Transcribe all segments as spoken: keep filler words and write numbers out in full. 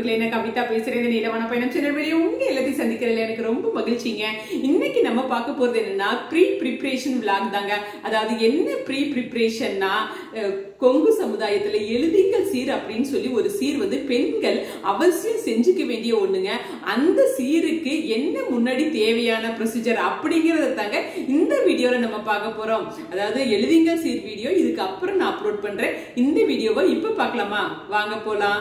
நண்பர்களே, நான் கவிதா பேசுறேன். நீலவன பயணம் சேனல் வழியா உங்க எல்லாத்தையும் சந்திக்கிறதுல எனக்கு ரொம்ப மகிழ்ச்சிங்க. இன்னைக்கு நம்ம பார்க்க போறது என்னன்னா ப்ரீ ப்ரிப்பரேஷன் விளாக் தாங்க. அதாவது என்ன ப்ரீ ப்ரிப்பரேஷன்னா, கொங்கு சமுதாயத்துல எழுதிங்கள் சீர் அப்படின்னு சொல்லி ஒரு சீர் வந்து பெண்கள் அவசியம் செஞ்சுக்க வேண்டிய ஒண்ணுங்க. அந்த சீருக்கு என்ன முன்னாடி தேவையான ப்ரொசீஜர் அப்படிங்கறத தாங்க இந்த வீடியோல நம்ம பார்க்க போறோம். அதாவது எழுதிங்கள் சீர் வீடியோ இதுக்கு அப்புறம் நான் அப்லோட் பண்றேன். இந்த வீடியோவை இப்ப பார்க்கலாமா? வாங்க போலாம்.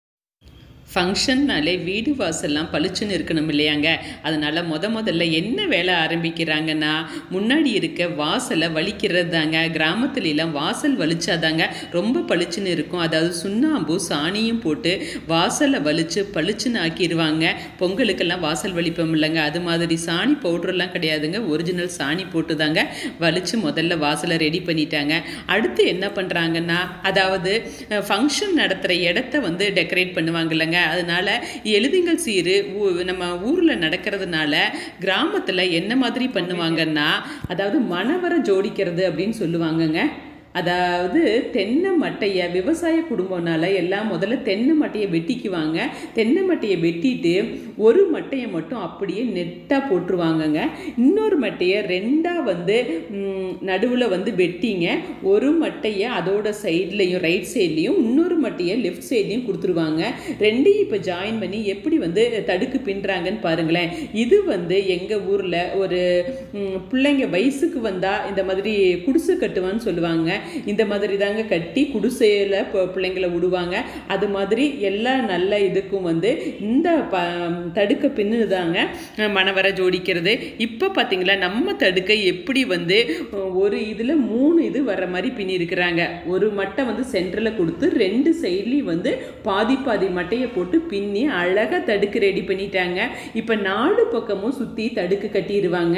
ஃபங்க்ஷன்னாலே வீடு வாசல்லாம் பளிச்சுன்னு இருக்கணும் இல்லையாங்க. அதனால் முத முதல்ல என்ன வேலை ஆரம்பிக்கிறாங்கன்னா, முன்னாடி இருக்க வாசலை வலிக்கிறது தாங்க. கிராமத்துலலாம் வாசல் வலிச்சாதாங்க ரொம்ப பளிச்சுன்னு இருக்கும். அதாவது சுண்ணாம்பு சாணியும் போட்டு வாசலை வலிச்சு பளிச்சுன்னு ஆக்கிடுவாங்க. பொங்கலுக்கெல்லாம் வாசல் வலிப்போம் இல்லைங்க, அது மாதிரி சாணி பவுடர்லாம் கிடையாதுங்க. ஒரிஜினல் சாணி போட்டு தாங்க வலிச்சு முதல்ல வாசலை ரெடி பண்ணிட்டாங்க. அடுத்து என்ன பண்ணுறாங்கன்னா, அதாவது ஃபங்க்ஷன் நடத்துகிற இடத்த வந்து டெக்கரேட் பண்ணுவாங்க இல்லைங்க. அதனால எழுதிங்கள் சீரு நம்ம ஊர்ல நடக்கிறதுனால கிராமத்துல என்ன மாதிரி பண்ணுவாங்கன்னா, அதாவது மணவரை ஜோடிக்கிறது அப்படின்னு சொல்லுவாங்கங்க. அதாவது தென்னை மட்டையை விவசாய குடும்பம்னால எல்லாம் முதல்ல தென்னை மட்டையை வெட்டிக்குவாங்க. தென்னை மட்டையை வெட்டிட்டு ஒரு மட்டையை மட்டும் அப்படியே நெட்டாக போட்டுருவாங்கங்க. இன்னொரு மட்டையை ரெண்டாக வந்து நடுவில் வந்து வெட்டிங்க. ஒரு மட்டையை அதோட சைட்லேயும் ரைட் சைட்லேயும் இன்னொரு மட்டையை லெஃப்ட் சைட்லேயும் கொடுத்துருவாங்க. ரெண்டையும் இப்போ ஜாயின் பண்ணி எப்படி வந்து தடுக்கு பின்னுறாங்கன்னு பாருங்களேன். இது வந்து எங்கள் ஊரில் ஒரு பிள்ளைங்க வயசுக்கு வந்தால் இந்த மாதிரி குடிசை கட்டுவான்னு சொல்லுவாங்க. இந்த மாதிரி தாங்க கட்டி குடிசையில் பிள்ளைங்களை விடுவாங்க. அது மாதிரி எல்லா நல்ல இதுக்கும் வந்து இந்த ப தடுக்க பின்னு தாங்க மணவரை ஜோடிக்கிறது. இப்போ பார்த்தீங்களா நம்ம தடுக்கை எப்படி வந்து ஒரு இதில் மூணு இது வர்ற மாதிரி பின்னி இருக்கிறாங்க. ஒரு மட்டை வந்து சென்டரில் கொடுத்து ரெண்டு சைட்லேயும் வந்து பாதி பாதி மட்டையை போட்டு பின்னி அழகாக தடுக்கு ரெடி பண்ணிட்டாங்க. இப்போ நாலு பக்கமும் சுற்றி தடுக்கு கட்டிடுவாங்க.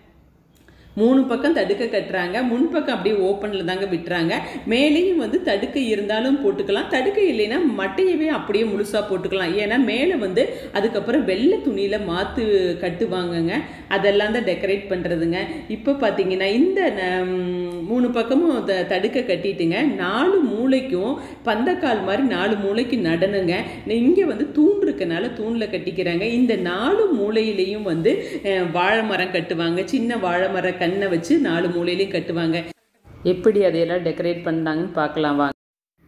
மூணு பக்கம் தடுக்க கட்டுறாங்க. முன்பக்கம் அப்படியே ஓப்பனில் தாங்க விட்டுறாங்க. மேலேயும் வந்து தடுக்கை இருந்தாலும் போட்டுக்கலாம், தடுக்கை இல்லைன்னா மட்டையவே அப்படியே முழுசாக போட்டுக்கலாம். ஏன்னா மேலே வந்து அதுக்கப்புறம் வெள்ளை துணியில் மாற்று கட்டுவாங்கங்க. அதெல்லாம் தான் டெக்கரேட் பண்ணுறதுங்க. இப்போ பார்த்தீங்கன்னா இந்த மூணு பக்கமும் த தடுக்க கட்டிட்டுங்க. நாலு மூளைக்கும் பந்தக்கால் மாதிரி நாலு மூளைக்கு நடனுங்க. இங்கே வந்து தூண் இருக்கனால தூணில் கட்டிக்கிறாங்க. இந்த நாலு மூளையிலையும் வந்து வாழை மரம் கட்டுவாங்க. சின்ன வாழை மர கண்ணை வச்சு நாலு மூலையிலையும் கட்டுவாங்க. எப்படி அதையெல்லாம் டெக்கரேட் பண்ணாங்கன்னு பார்க்கலாம் வாங்க.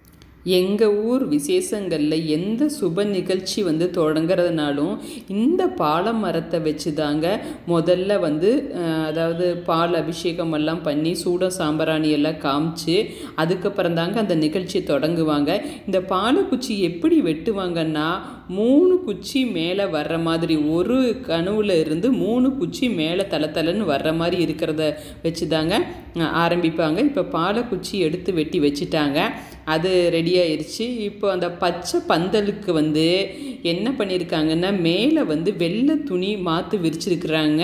எங்கள் ஊர் விசேஷங்களில் எந்த சுப நிகழ்ச்சி வந்து தொடங்குறதுனாலும் இந்த பாலை மரத்தை வச்சு தாங்க முதல்ல வந்து அதாவது பால் அபிஷேகம் எல்லாம் பண்ணி சூட சாம்பிராணி எல்லாம் காமிச்சு அதுக்கப்புறம் தாங்க அந்த நிகழ்ச்சி தொடங்குவாங்க. இந்த பாலை குச்சி எப்படி வெட்டுவாங்கன்னா, மூணு குச்சி மேலே வர்ற மாதிரி ஒரு கனவுல இருந்து மூணு குச்சி மேலே தலை தலைன்னு வர்ற மாதிரி இருக்கிறத வச்சு தாங்க ஆரம்பிப்பாங்க. இப்போ பாலை குச்சி எடுத்து வெட்டி வச்சுட்டாங்க. அது ரெடி ஆயிடுச்சு. இப்போ அந்த பச்சை பந்தலுக்கு வந்து என்ன பண்ணியிருக்காங்கன்னா, மேலே வந்து வெள்ளை துணி மாற்று விரிச்சிருக்கிறாங்க.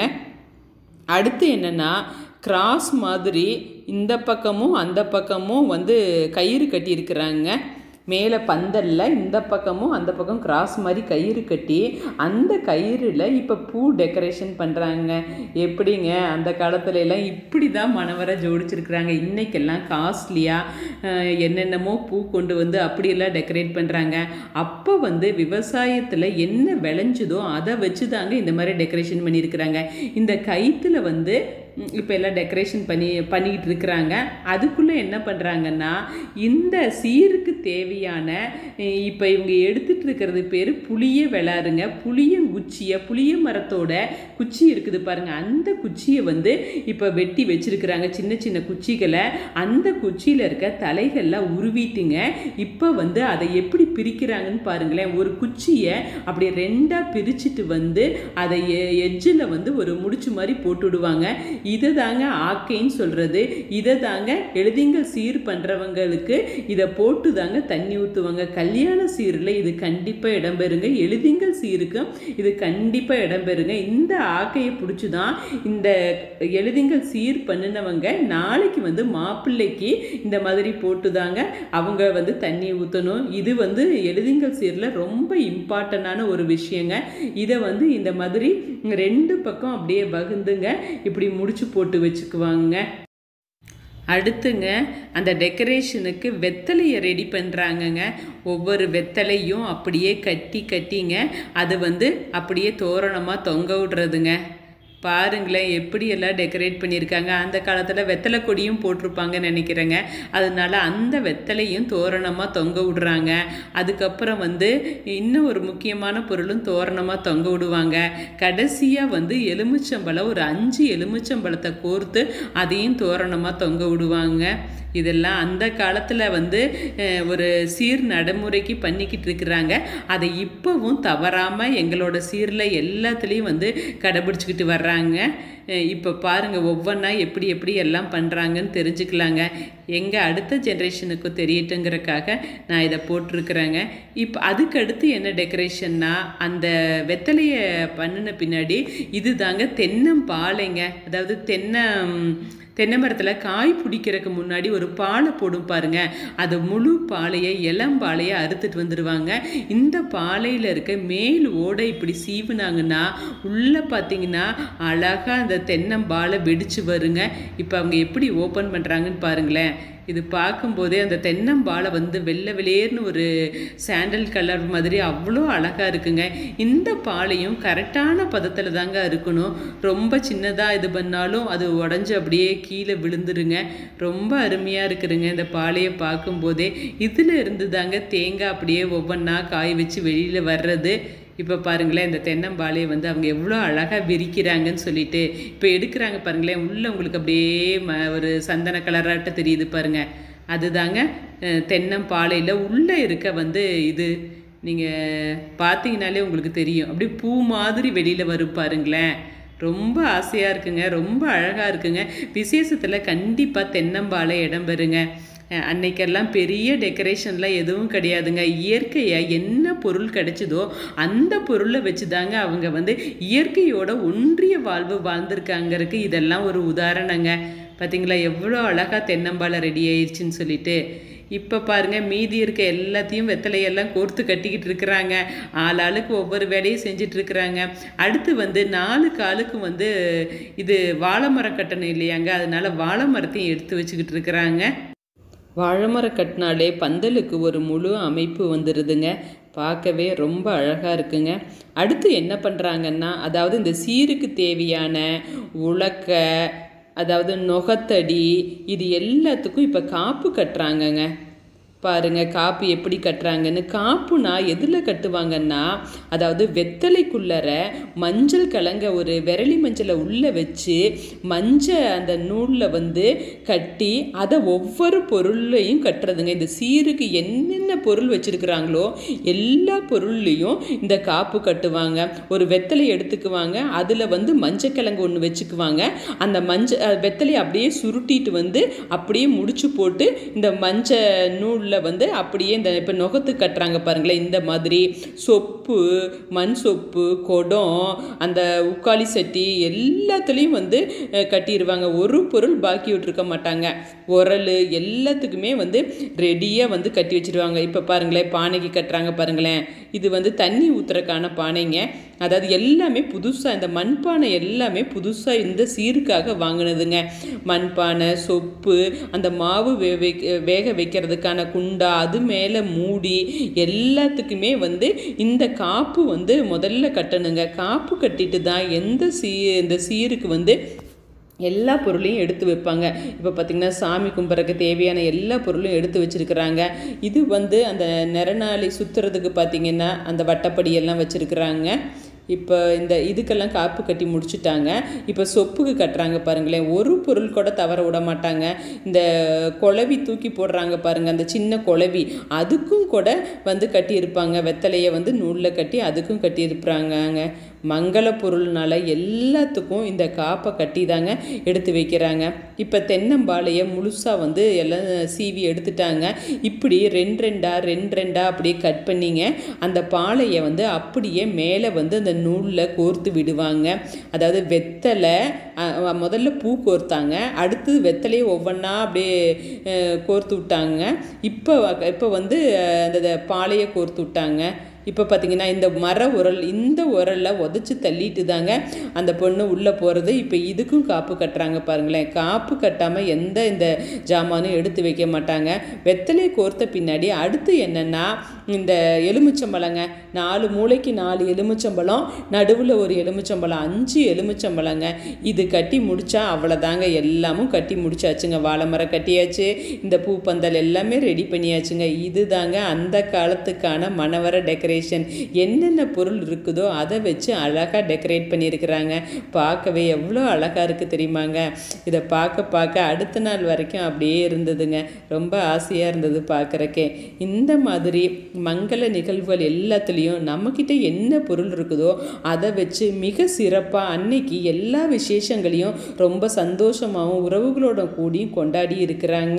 அடுத்து என்னென்னா, கிராஸ் மாதிரி இந்த பக்கமும் அந்த பக்கமும் வந்து கயிறு கட்டியிருக்கிறாங்க. மேலே பந்தலில் இந்த பக்கமும் அந்த பக்கம் கிராஸ் மாதிரி கயிறு கட்டி அந்த கயிறில் இப்போ பூ டெக்கரேஷன் பண்ணுறாங்க. எப்படிங்க அந்த காலத்துல எல்லாம் இப்படி தான் மணவரை ஜோடிச்சிருக்கிறாங்க. இன்றைக்கெல்லாம் காஸ்ட்லியாக என்னென்னமோ பூ கொண்டு வந்து அப்படியெல்லாம் டெக்கரேட் பண்ணுறாங்க. அப்போ வந்து விவசாயத்தில் என்ன விளைஞ்சதோ அதை வச்சு தாங்க இந்த மாதிரி டெக்கரேஷன் பண்ணியிருக்கிறாங்க. இந்த கயிற்றுல வந்து இப்போ எல்லாம் டெக்கரேஷன் பண்ணி பண்ணிக்கிட்டு இருக்கிறாங்க. அதுக்குள்ளே என்ன பண்ணுறாங்கன்னா, இந்த சீருக்கு தேவையான இப்போ இவங்க எடுத்துகிட்டு இருக்கிறது பேர் புளிய விளாருங்க. புளியங்குச்சியை புளிய மரத்தோட குச்சி இருக்குது பாருங்கள், அந்த குச்சியை வந்து இப்போ வெட்டி வச்சுருக்கிறாங்க. சின்ன சின்ன குச்சிகளை அந்த குச்சியில் இருக்க தலைகள்லாம் உருவிட்டுங்க. இப்போ வந்து அதை எப்படி பிரிக்கிறாங்கன்னு பாருங்களேன். ஒரு குச்சியை அப்படி ரெண்டாக பிரிச்சுட்டு வந்து அதை எட்ஜில் வந்து ஒரு முடிச்சு மாதிரி போட்டு விடுவாங்க. இதை தாங்க ஆக்கைன்னு சொல்கிறது. இதை தாங்க எழுதிங்கள் சீர் பண்ணுறவங்களுக்கு இதை போட்டு தாங்க தண்ணி ஊற்றுவாங்க. கல்யாண சீரில் இது கண்டிப்பாக இடம்பெறுங்க. எழுதிங்கள் சீருக்கும் இது கண்டிப்பாக இடம்பெறுங்க. இந்த ஆக்கையை பிடிச்சி தான் இந்த எழுதிங்கள் சீர் பண்ணினவங்க நாளைக்கு வந்து மாப்பிள்ளைக்கு இந்த மாதிரி போட்டு தாங்க அவங்க வந்து தண்ணி ஊற்றணும். இது வந்து எழுதிங்கள் சீரில் ரொம்ப இம்பார்ட்டண்டான ஒரு விஷயங்க. இதை வந்து இந்த மாதிரி ரெண்டு பக்கம் அப்படியே வகுந்துங்க இப்படி முடிச்சு போட்டு வச்சுக்குவாங்க. அடுத்துங்க அந்த டெக்கரேஷனுக்கு வெத்தலையை ரெடி பண்ணுறாங்கங்க. ஒவ்வொரு வெத்தலையும் அப்படியே கட்டி கட்டிங்க அது வந்து அப்படியே தோரணமாக தொங்க விடுறதுங்க. பாருங்களேன் எப்படியெல்லாம் டெக்கரேட் பண்ணியிருக்காங்க. அந்த காலத்தில் வெத்தலை கொடியும் போட்டிருப்பாங்கன்னு நினைக்கிறேங்க. அதனால அந்த வெத்தலையும் தோரணமாக தொங்க விடுறாங்க. அதுக்கப்புறம் வந்து இன்னும் ஒரு முக்கியமான பொருளும் தோரணமாக தொங்க விடுவாங்க. கடைசியாக வந்து எலுமிச்சம்பழம் ஒரு அஞ்சு எலுமிச்சம்பழத்தை கோர்த்து அதையும் தோரணமாக தொங்க விடுவாங்க. இதெல்லாம் அந்த காலத்தில் வந்து ஒரு சீர் நடைமுறைக்கு பண்ணிக்கிட்டு இருக்கிறாங்க. அதை இப்போவும் தவறாமல் எங்களோட சீரில் எல்லாத்துலேயும் வந்து கடைபிடிச்சிக்கிட்டு வர்றாங்க. இப்போ பாருங்கள் ஒவ்வொன்றா எப்படி எப்படி எல்லாம் பண்ணுறாங்கன்னு தெரிஞ்சுக்கலாங்க. எங்கள் அடுத்த ஜென்ரேஷனுக்கு தெரியட்டுங்கிறக்காக நான் இதை போட்டிருக்கிறேங்க. இப்போ அதுக்கடுத்து என்ன டெக்கரேஷன்னா அந்த வெத்தலையை பண்ணின பின்னாடி இது தாங்க தென்னம்பாலைங்க. அதாவது தென்னை தென்னை மரத்தில் காய் பிடிக்கிறதுக்கு முன்னாடி ஒரு பாலை போடும் பாருங்க. அது முழு பாலையை இளம்பாலையை அறுத்துட்டு வந்துடுவாங்க. இந்த பாலையில் இருக்க மேல் ஓடை இப்படி சீவுனாங்கன்னா உள்ளே பார்த்தீங்கன்னா அழகாக அந்த தென்னம்பாலை வெடிச்சு வருங்க. இப்போ அவங்க எப்படி ஓப்பன் பண்ணுறாங்கன்னு பாருங்களேன். இது பார்க்கும்போதே அந்த தென்னம்பாலை வந்து வெள்ளை வெளியேர்னு ஒரு சாண்டல் கலர் மாதிரி அவ்வளோ அழகாக இருக்குங்க. இந்த பாலையும் கரெக்டான பதத்தில் தாங்க இருக்கணும். ரொம்ப சின்னதாக இது பண்ணாலும் அது உடஞ்சி அப்படியே கீழே விழுந்துருங்க. ரொம்ப அருமையாக இருக்குதுங்க இந்த பாலையை பார்க்கும்போதே. இதில் இருந்து தாங்க தேங்காய் அப்படியே ஒவ்வொன்றா காய வச்சு வெளியில் வர்றது. இப்போ பாருங்களேன் இந்த தென்னம்பாலையை வந்து அவங்க எவ்வளோ அழகாக விரிக்கிறாங்கன்னு சொல்லிட்டு இப்போ எடுக்கிறாங்க பாருங்களேன். உள்ளே உங்களுக்கு அப்படியே ம ஒரு சந்தன கலராட்ட தெரியுது பாருங்கள். அதுதாங்க தென்னம்பாலையில் உள்ளே இருக்க வந்து இது நீங்கள் பார்த்தீங்கனாலே உங்களுக்கு தெரியும். அப்படியே பூ மாதிரி வெளியில் வரும் பாருங்களேன். ரொம்ப ஆசையாக இருக்குங்க. ரொம்ப அழகாக இருக்குங்க. விசேஷத்தில் கண்டிப்பாக தென்னம்பாலை இடம் பெறுங்க. அன்னைக்கெல்லாம் பெரிய டெக்கரேஷன்லாம் எதுவும் கிடையாதுங்க. இயற்கையாக என்ன பொருள் கிடைச்சதோ அந்த பொருளை வச்சு தாங்க அவங்க வந்து இயற்கையோட ஒன்றிய வாழ்வு வாழ்ந்திருக்காங்கிறதுக்கு இதெல்லாம் ஒரு உதாரணங்க. பார்த்தீங்களா எவ்வளோ அழகாக தென்னம்பாலை ரெடி ஆயிடுச்சுன்னு சொல்லிட்டு. இப்போ பாருங்கள் மீதி இருக்க எல்லாத்தையும் வெத்தலையெல்லாம் கோர்த்து கட்டிக்கிட்டு இருக்கிறாங்க. ஆள் ஆளுக்கு ஒவ்வொரு வேலையும் செஞ்சுட்டு இருக்கிறாங்க. அடுத்து வந்து நாலு காலுக்கு வந்து இது வாழை மரம் கட்டணும் இல்லையாங்க. அதனால வாழை மரத்தையும் எடுத்து வச்சுக்கிட்டு இருக்கிறாங்க. வாழைமரம் கட்டினாலே பந்தலுக்கு ஒரு முழு அமைப்பு வந்துடுதுங்க. பார்க்கவே ரொம்ப அழகாக இருக்குங்க. அடுத்து என்ன பண்ணுறாங்கன்னா அதாவது இந்த சீருக்கு தேவையான உலக்க அதாவது நுகத்தடி இது எல்லாத்துக்கும் இப்போ காப்பு கட்டுறாங்கங்க. பாருங்கள் காப்பு எப்படி கட்டுறாங்கன்னு. காப்புனா எதில் கட்டுவாங்கன்னா அதாவது வெத்தலைக்குள்ளற மஞ்சள் கலங்க ஒரு விரலி மஞ்சளை உள்ளே வச்சு மஞ்சள் அந்த நூலில் வந்து கட்டி அதை ஒவ்வொரு பொருளையும் கட்டுறதுங்க. இந்த சீருக்கு என்னென்ன பொருள் வச்சுருக்குறாங்களோ எல்லா பொருள்லேயும் இந்த காப்பு கட்டுவாங்க. ஒரு வெத்தலை எடுத்துக்குவாங்க. அதில் வந்து மஞ்சள் கிழங்கு ஒன்று வச்சுக்குவாங்க. அந்த மஞ்சள் வெத்தலையை அப்படியே சுருட்டிட்டு வந்து அப்படியே முடிச்சு போட்டு இந்த மஞ்சள் நூலில் வந்து அப்படியே இந்த இப்போ நுகத்து கட்டுறாங்க பாருங்களேன். இந்த மாதிரி சொப்பு மண் சொப்பு குடம் அந்த உக்காளி சட்டி எல்லாத்துலேயும் வந்து கட்டிடுவாங்க. ஒரு பொருள் பாக்கி விட்டுருக்க மாட்டாங்க. உரல் எல்லாத்துக்குமே வந்து ரெடியாக வந்து கட்டி வச்சுருவாங்க. இப்போ பாருங்களேன் பானைக்கு கட்டுறாங்க பாருங்களேன். இது வந்து தண்ணி ஊற்றுறக்கான பானைங்க. அதாவது எல்லாமே புதுசாக இந்த மண்பானை எல்லாமே புதுசாக இந்த சீருக்காக வாங்கினதுங்க. மண்பானை சொப்பு அந்த மாவு வே வேக வைக்கிறதுக்கான குண்டா அது மேலே மூடி எல்லாத்துக்குமே வந்து இந்த காப்பு வந்து முதல்ல கட்டணுங்க. காப்பு கட்டிட்டு தான் எந்த சீ இந்த சீருக்கு வந்து எல்லா பொருளையும் எடுத்து வைப்பாங்க. இப்போ பார்த்திங்கன்னா சாமி கும்பிட்றதுக்கு தேவையான எல்லா பொருளும் எடுத்து வச்சுருக்குறாங்க. இது வந்து அந்த நிறநாளி சுற்றுறதுக்கு பார்த்திங்கன்னா அந்த வட்டப்படியெல்லாம் வச்சுருக்குறாங்க. இப்போ இந்த இதுக்கெல்லாம் காப்பு கட்டி முடிச்சுட்டாங்க. இப்போ சொப்புக்கு கட்டுறாங்க பாருங்களேன். ஒரு பொருள் கூட தவற விட மாட்டாங்க. இந்த குழவி தூக்கி போடுறாங்க பாருங்கள் அந்த சின்ன குழவி அதுக்கும் கூட வந்து கட்டியிருப்பாங்க. வெத்தலையை வந்து நூலில் கட்டி அதுக்கும் கட்டியிருப்பாங்க. மங்கள பொருள்னால எல்லாத்துக்கும் இந்த காப்பை கட்டி தாங்க எடுத்து வைக்கிறாங்க. இப்போ தென்னம்பாலையை முழுசாக வந்து எல்லாம் சீவி எடுத்துட்டாங்க. இப்படி ரெண்டு ரெண்டா ரெண்டு ரெண்டா அப்படியே கட் பண்ணிங்க அந்த பாலையை வந்து அப்படியே மேலே வந்து அந்த நூலில் கோர்த்து விடுவாங்க. அதாவது வெத்தலை முதல்ல பூ கோர்த்தாங்க. அடுத்து வெத்தலையை ஒவ்வொன்றா அப்படியே கோர்த்து விட்டாங்க. இப்போ இப்போ வந்து அந்த பாலையை கோர்த்து விட்டாங்க. இப்போ பார்த்தீங்கன்னா இந்த மர உரல் இந்த உரலில் உதச்சி தள்ளிட்டு தாங்க அந்த பொண்ணு உள்ளே போகிறது. இப்போ இதுக்கும் காப்பு கட்டுறாங்க பாருங்களேன். காப்பு கட்டாமல் எந்த இந்த ஜாமானும் எடுத்து வைக்க மாட்டாங்க. வெத்தலையை கோர்த்த பின்னாடி அடுத்து என்னென்னா இந்த எலுமிச்சம்பழங்க, நாலு மூளைக்கு நாலு எலுமிச்சம்பழம், நடுவில் ஒரு எலுமிச்சம்பழம், அஞ்சு எலுமிச்சம்பழங்க. இது கட்டி முடித்தா அவ்வளோதாங்க, எல்லாமும் கட்டி முடிச்சாச்சுங்க. வாழை மரம் கட்டியாச்சு, இந்த பூப்பந்தல் எல்லாமே ரெடி பண்ணியாச்சுங்க. இது தாங்க அந்த காலத்துக்கான மணவர டெக்கரேஷன். என்னென்ன பொருள் இருக்குதோ அதை வச்சு அழகாக டெக்கரேட் பண்ணியிருக்கிறாங்க. பார்க்கவே எவ்வளோ அழகாக இருக்குது தெரியுமாங்க. இதை பார்க்க பார்க்க அடுத்த நாள் வரைக்கும் அப்படியே இருந்ததுங்க. ரொம்ப ஆசையாக இருந்தது பார்க்குறக்கே. இந்த மாதிரி மங்கள நிகழ்வுகள் எல்லாத்துலேயும் நம்மக்கிட்ட என்ன பொருள் இருக்குதோ அதை வச்சு மிக சிறப்பாக அன்னைக்கு எல்லா விசேஷங்களையும் ரொம்ப சந்தோஷமாகவும் உறவுகளோட கூடியும் கொண்டாடி இருக்கிறாங்க.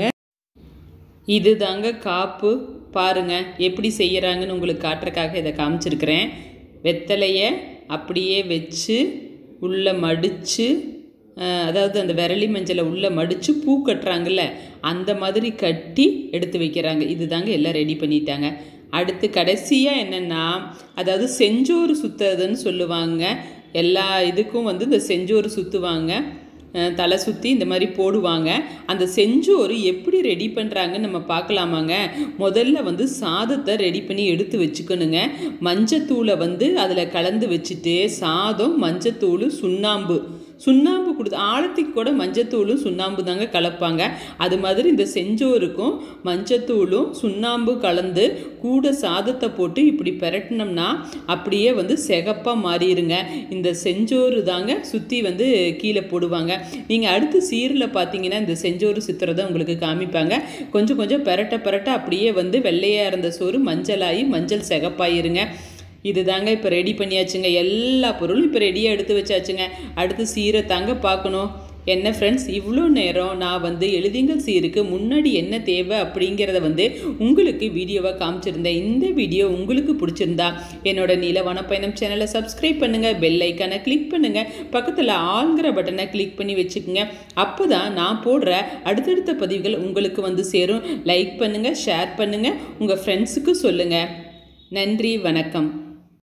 இது தாங்க காப்பு. பாருங்க எப்படி செய்கிறாங்கன்னு உங்களுக்கு காட்டுறக்காக இதை காமிச்சிருக்கிறேன். வெத்தலையை அப்படியே வச்சு உள்ளே மடித்து, அதாவது அந்த விரலி மஞ்சளை உள்ளே மடித்து பூ கட்டுறாங்கல்ல அந்த மாதிரி கட்டி எடுத்து வைக்கிறாங்க. இது தாங்க எல்லாம் ரெடி பண்ணிட்டாங்க. அடுத்து கடைசியாக என்னென்னா, அதாவது செஞ்சோறு சுற்றுறதுன்னு சொல்லுவாங்க. எல்லா இதுக்கும் வந்து இந்த செஞ்சோறு சுற்றுவாங்க, தலை சுற்றி இந்த மாதிரி போடுவாங்க. அந்த செஞ்சோறு எப்படி ரெடி பண்ணுறாங்கன்னு நம்ம பார்க்கலாமாங்க. முதல்ல வந்து சாதத்தை ரெடி பண்ணி எடுத்து வச்சுக்கணுங்க. மஞ்சத்தூளை வந்து அதில் கலந்து வச்சுட்டு சாதம், மஞ்சத்தூள், சுண்ணாம்பு சுண்ணாம்பு கொடுத்து ஆழத்துக்கு கூட மஞ்சத்தூளும் சுண்ணாம்பு தாங்க கலப்பாங்க. அது மாதிரி இந்த செஞ்சோருக்கும் மஞ்சத்தூளும் சுண்ணாம்பு கலந்து கூட சாதத்தை போட்டு இப்படி பெரட்டினோம்னா அப்படியே வந்து சிகப்பாக மாறிடுங்க. இந்த செஞ்சோறு தாங்க சுற்றி வந்து கீழே போடுவாங்க. நீங்கள் அடுத்து சீரில் பார்த்தீங்கன்னா இந்த செஞ்சோறு சுற்றுறதை உங்களுக்கு காமிப்பாங்க. கொஞ்சம் கொஞ்சம் பெரட்ட பெரட்ட அப்படியே வந்து வெள்ளையாக இருந்த சோறு மஞ்சளாகி மஞ்சள் சிகப்பாயிருங்க. இது தாங்க இப்போ ரெடி பண்ணியாச்சுங்க. எல்லா பொருளும் இப்போ ரெடியாக எடுத்து வச்சாச்சுங்க. அடுத்து சீரை தாங்க பார்க்கணும். என்ன ஃப்ரெண்ட்ஸ், இவ்வளோ நேரம் நான் வந்து எழுதிங்கள் சீருக்கு முன்னாடி என்ன தேவை அப்படிங்கிறத வந்து உங்களுக்கு வீடியோவாக காமிச்சிருந்தேன். இந்த வீடியோ உங்களுக்கு பிடிச்சிருந்தா என்னோட நீலவான பயணம் சேனலை சப்ஸ்கிரைப் பண்ணுங்கள், பெல் ஐக்கானை கிளிக் பண்ணுங்கள், பக்கத்தில் ஆளுங்கிற பட்டனை கிளிக் பண்ணி வச்சுக்கோங்க. அப்போ தான் நான் போடுற அடுத்தடுத்த பதிவுகள் உங்களுக்கு வந்து சேரும். லைக் பண்ணுங்கள், ஷேர் பண்ணுங்கள், உங்கள் ஃப்ரெண்ட்ஸுக்கு சொல்லுங்கள். நன்றி, வணக்கம்.